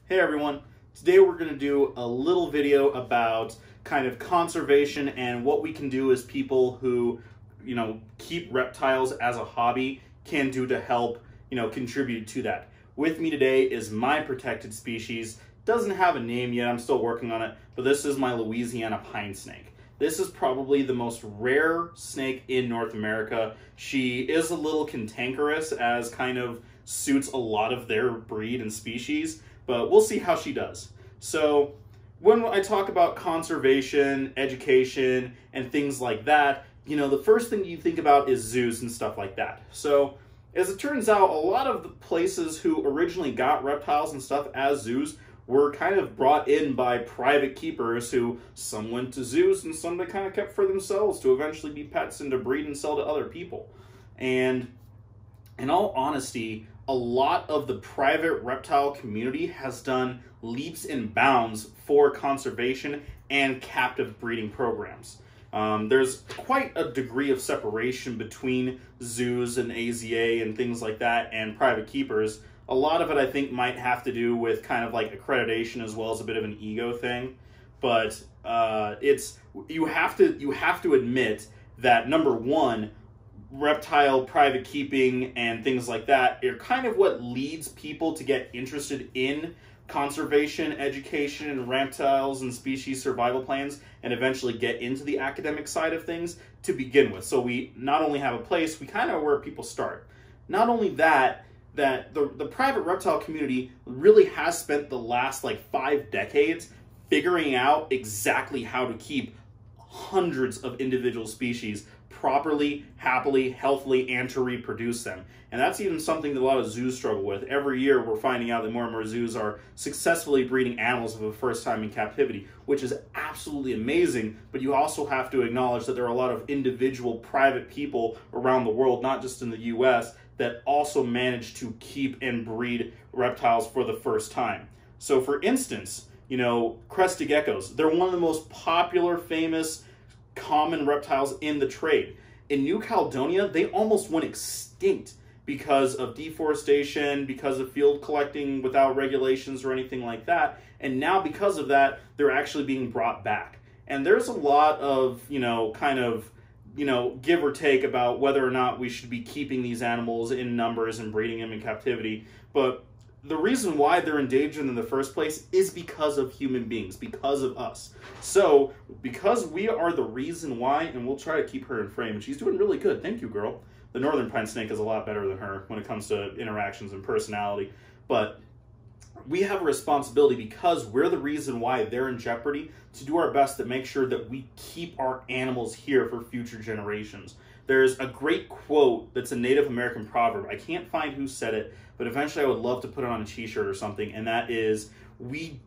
Hey everyone, today we're going to do a little video about kind of conservation and what we can do as people who, keep reptiles as a hobby can do to help, contribute to that. With me today is my protected species. Doesn't have a name yet, I'm still working on it, but this is my Louisiana pine snake. This is probably the most rare snake in North America. She is a little cantankerous, as kind of suits a lot of their breed and species, but we'll see how she does. So when I talk about conservation, education, and things like that, the first thing you think about is zoos and stuff like that. So as it turns out, a lot of the places who originally got reptiles and stuff as zoos were kind of brought in by private keepers who some went to zoos and some they kind of kept for themselves to eventually be pets and to breed and sell to other people. And in all honesty, a lot of the private reptile community has done leaps and bounds for conservation and captive breeding programs. There's quite a degree of separation between zoos and AZA and things like that and private keepers. A lot of it, I think, might have to do with kind of like accreditation as well as a bit of an ego thing. But you have to admit that, number one, reptile private keeping and things like that are kind of what leads people to get interested in conservation, education, and reptiles and species survival plans, and eventually get into the academic side of things to begin with. So we not only have a place, we kind of where people start. Not only that the private reptile community really has spent the last like 5 decades figuring out exactly how to keep hundreds of individual species properly, happily, healthily, and to reproduce them. And that's even something that a lot of zoos struggle with. Every year we're finding out that more and more zoos are successfully breeding animals for the first time in captivity, which is absolutely amazing, but you also have to acknowledge that there are a lot of individual private people around the world, not just in the US, that also manage to keep and breed reptiles for the first time. So for instance, crested geckos, they're one of the most popular, famous, common reptiles in the trade. In New Caledonia, they almost went extinct because of deforestation, because of field collecting without regulations or anything like that. And now because of that, they're actually being brought back. And there's a lot of, give or take about whether or not we should be keeping these animals in numbers and breeding them in captivity. But the reason why they're endangered in the first place is because of human beings, because of us. So, because we are the reason why, and we'll try to keep her in frame, and she's doing really good. Thank you, girl. The northern pine snake is a lot better than her when it comes to interactions and personality. But we have a responsibility, because we're the reason why they're in jeopardy, to do our best to make sure that we keep our animals here for future generations. There's a great quote that's a Native American proverb. I can't find who said it, but eventually I would love to put it on a t-shirt or something, and that is, we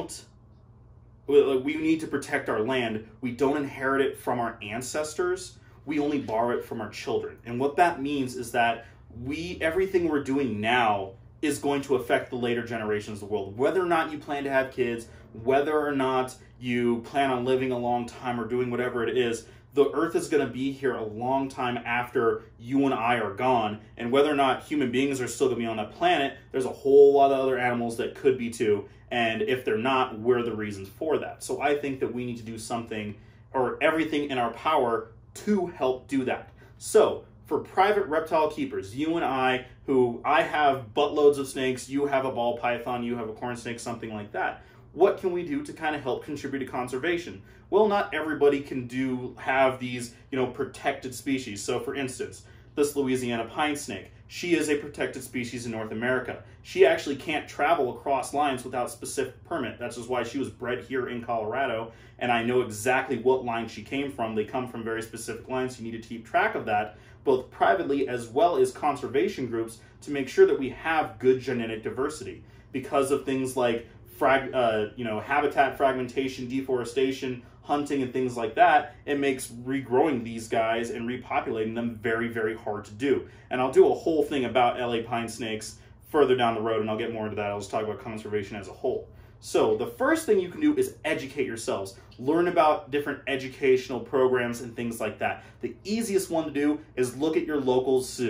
need to protect our land. We don't inherit it from our ancestors. We only borrow it from our children. And what that means is that everything we're doing now is going to affect the later generations of the world. Whether or not you plan to have kids, whether or not you plan on living a long time or doing whatever it is, the earth is going to be here a long time after you and I are gone. And whether or not human beings are still going to be on that planet, there's a whole lot of other animals that could be too. And if they're not, we're the reasons for that. So I think that we need to do something, or everything in our power, to help do that. So for private reptile keepers, you and I, who I have buttloads of snakes, you have a ball python, you have a corn snake, something like that. What can we do to kind of help contribute to conservation? Well, not everybody can have these, protected species. So for instance, this Louisiana pine snake, she is a protected species in North America. She actually can't travel across lines without specific permit. That's just why she was bred here in Colorado, and I know exactly what line she came from. They come from very specific lines, so you need to keep track of that, both privately as well as conservation groups, to make sure that we have good genetic diversity. Because of things like habitat fragmentation, deforestation, hunting, and things like that, it makes regrowing these guys and repopulating them very, very hard to do. And I'll do a whole thing about LA pine snakes further down the road, and I'll get more into that. I'll just talk about conservation as a whole. So the first thing you can do is educate yourselves. Learn about different educational programs and things like that. The easiest one to do is look at your local zoo.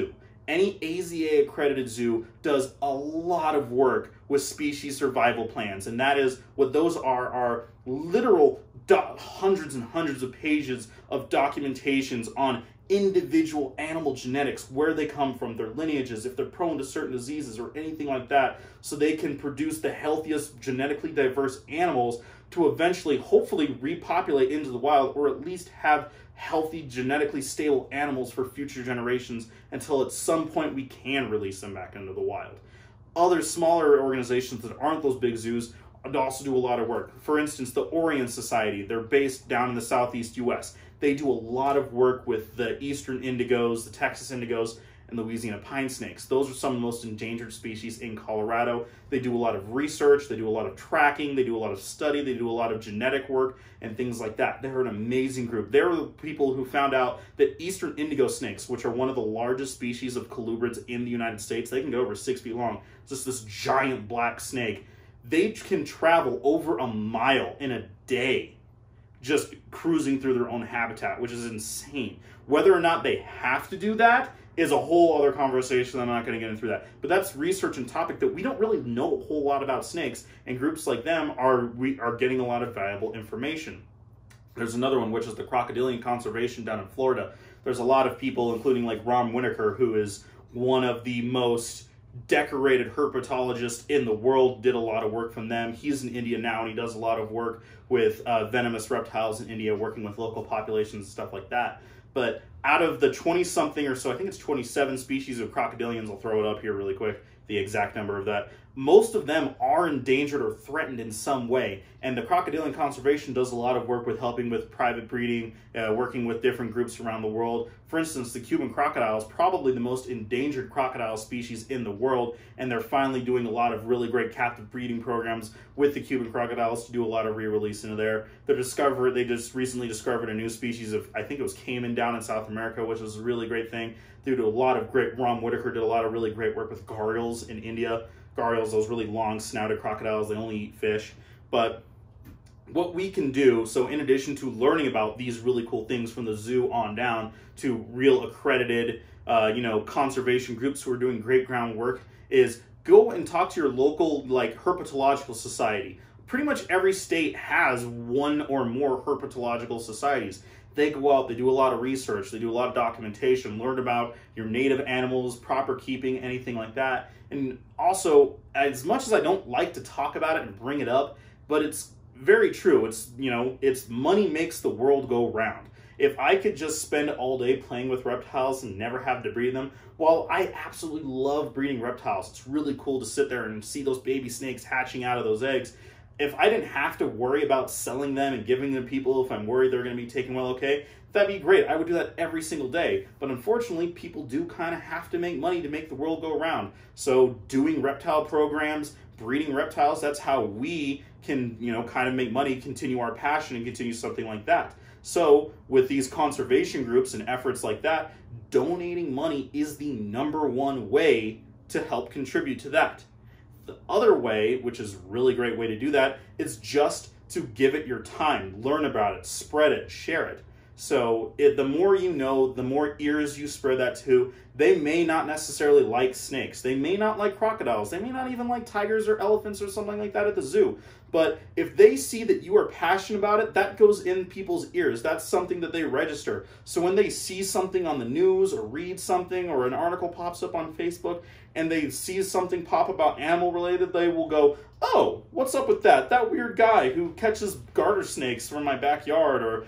Any AZA accredited zoo does a lot of work with species survival plans, and that is what those are literal hundreds and hundreds of pages of documentations on individual animal genetics, where they come from, their lineages, if they're prone to certain diseases or anything like that, so they can produce the healthiest genetically diverse animals to eventually hopefully repopulate into the wild, or at least have healthy, genetically stable animals for future generations until at some point we can release them back into the wild. Other smaller organizations that aren't those big zoos also do a lot of work. For instance, the Orion Society, they're based down in the southeast US. They do a lot of work with the eastern indigos, the Texas indigos, and Louisiana pine snakes. Those are some of the most endangered species in Colorado. They do a lot of research, they do a lot of tracking, they do a lot of study, they do a lot of genetic work and things like that. They're an amazing group. They're the people who found out that eastern indigo snakes, which are one of the largest species of colubrids in the United States, they can go over 6 feet long. It's just this giant black snake. They can travel over a mile in a day just cruising through their own habitat, which is insane. Whether or not they have to do that is a whole other conversation. I'm not going to get into that. But that's research and topic that we don't really know a whole lot about snakes, and groups like them are getting a lot of valuable information. There's another one, which is the Crocodilian Conservation down in Florida. There's a lot of people, including like Ron Whitaker, who is one of the most decorated herpetologists in the world, did a lot of work from them. He's in India now, and he does a lot of work with venomous reptiles in India, working with local populations and stuff like that. But out of the 20-something or so, I think it's 27 species of crocodilians, I'll throw it up here really quick, the exact number of that, most of them are endangered or threatened in some way. And the Crocodilian Conservation does a lot of work with helping with private breeding, working with different groups around the world. For instance, the Cuban crocodile is probably the most endangered crocodile species in the world, and they're finally doing a lot of really great captive breeding programs with the Cuban crocodiles to do a lot of re-release into there. They just recently discovered a new species of, I think it was caiman down in South America, which is a really great thing. Due to a lot of great, Ron Whitaker did a lot of really great work with gharials in India. Gharials, those really long snouted crocodiles, they only eat fish. But what we can do, so in addition to learning about these really cool things from the zoo on down to real accredited, conservation groups who are doing great groundwork, is go and talk to your local herpetological society. Pretty much every state has one or more herpetological societies. They go out, they do a lot of research, they do a lot of documentation, learn about your native animals, proper keeping, anything like that. And also, as much as I don't like to talk about it and bring it up, but it's very true. It's money makes the world go round. If I could just spend all day playing with reptiles and never have to breed them, while I absolutely love breeding reptiles, it's really cool to sit there and see those baby snakes hatching out of those eggs. If I didn't have to worry about selling them and giving them to people if I'm worried they're going to be taken well okay, that'd be great. I would do that every single day. But unfortunately, people do kind of have to make money to make the world go round. So doing reptile programs, breeding reptiles, that's how we can, kind of make money, continue our passion, and continue something like that. So with these conservation groups and efforts like that, donating money is the #1 way to help contribute to that. The other way, which is a really great way to do that, is just to give it your time, learn about it, spread it, share it. So the more you know, the more ears you spread that to. They may not necessarily like snakes. They may not like crocodiles. They may not even like tigers or elephants or something like that at the zoo. But if they see that you are passionate about it, that goes in people's ears. That's something that they register. So when they see something on the news or read something or an article pops up on Facebook and they see something pop about animal related, they will go, oh, what's up with that? That weird guy who catches garter snakes from my backyard, or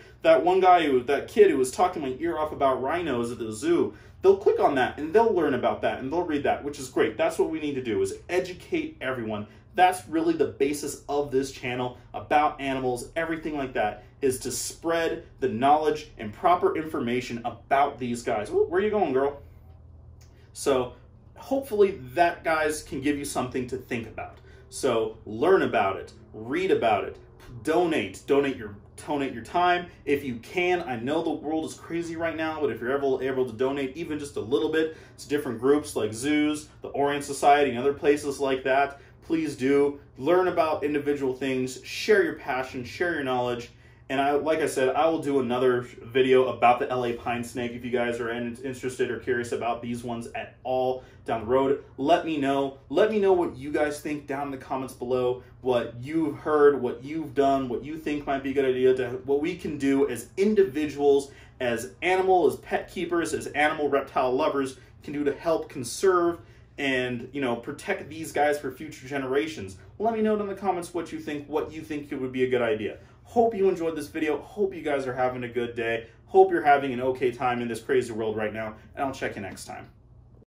that kid who was talking my ear off about rhinos at the zoo. They'll click on that and they'll learn about that and they'll read that, which is great. That's what we need to do, is educate everyone. That's really the basis of this channel about animals, everything like that, is to spread the knowledge and proper information about these guys. Ooh, where are you going, girl? So hopefully that, guys, can give you something to think about. So learn about it, read about it, donate your time if you can. I know the world is crazy right now, but if you're ever able to donate even just a little bit to different groups like zoos, the Orion Society, and other places like that, please do. Learn about individual things, share your passion, share your knowledge, And like I said, I will do another video about the LA pine snake if you guys are interested or curious about these ones at all down the road. Let me know. Let me know what you guys think down in the comments below, what you've heard, what you've done, what you think might be a good idea, what we can do as individuals, as pet keepers, as animal reptile lovers can do to help conserve and, you know, protect these guys for future generations. Let me know in the comments what you think it would be a good idea. Hope you enjoyed this video. Hope you guys are having a good day. Hope you're having an okay time in this crazy world right now, and I'll check you next time.